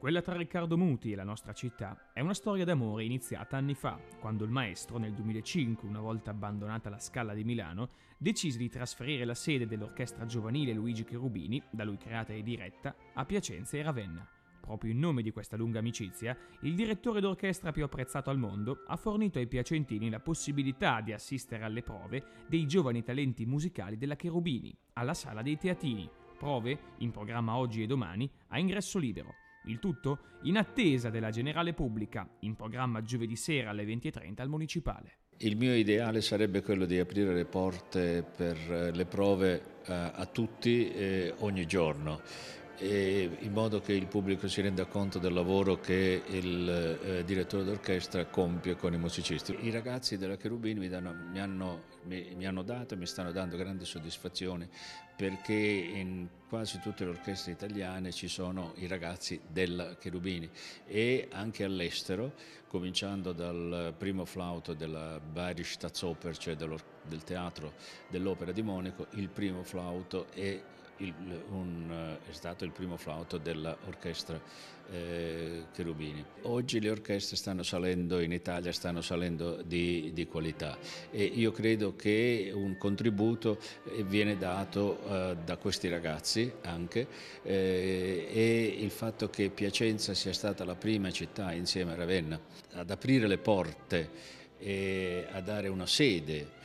Quella tra Riccardo Muti e la nostra città è una storia d'amore iniziata anni fa, quando il maestro nel 2005, una volta abbandonata la Scala di Milano, decise di trasferire la sede dell'orchestra giovanile Luigi Cherubini, da lui creata e diretta, a Piacenza e Ravenna. Proprio in nome di questa lunga amicizia, il direttore d'orchestra più apprezzato al mondo ha fornito ai piacentini la possibilità di assistere alle prove dei giovani talenti musicali della Cherubini, alla Sala dei Teatini. Prove, in programma oggi e domani, a ingresso libero. Il tutto in attesa della generale pubblica, in programma giovedì sera alle 20:30 al Municipale. Il mio ideale sarebbe quello di aprire le porte per le prove a tutti ogni giorno, in modo che il pubblico si renda conto del lavoro che il direttore d'orchestra compie con i musicisti. I ragazzi della Cherubini mi hanno dato e mi stanno dando grandi soddisfazioni, perché in quasi tutte le orchestre italiane ci sono i ragazzi della Cherubini e anche all'estero, cominciando dal primo flauto della Bayerische Staatsoper, cioè del teatro dell'Opera di Monaco. Il primo flauto è stato il primo flauto dell'orchestra Cherubini. Oggi le orchestre stanno salendo in Italia, stanno salendo di qualità, e io credo che un contributo viene dato da questi ragazzi anche, e il fatto che Piacenza sia stata la prima città insieme a Ravenna ad aprire le porte e a dare una sede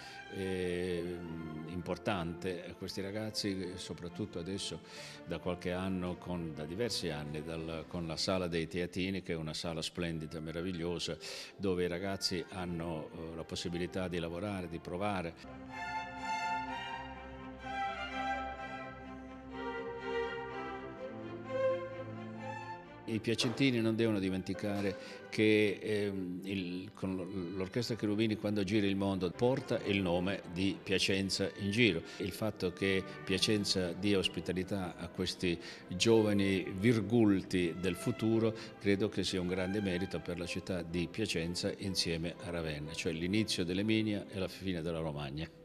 importante a questi ragazzi, soprattutto adesso da qualche anno, da diversi anni, con la Sala dei Teatini, che è una sala splendida, meravigliosa, dove i ragazzi hanno la possibilità di lavorare, di provare. I piacentini non devono dimenticare che con l'orchestra Cherubini, quando gira il mondo, porta il nome di Piacenza in giro. Il fatto che Piacenza dia ospitalità a questi giovani virgulti del futuro credo che sia un grande merito per la città di Piacenza insieme a Ravenna, cioè l'inizio dell'Emilia e la fine della Romagna.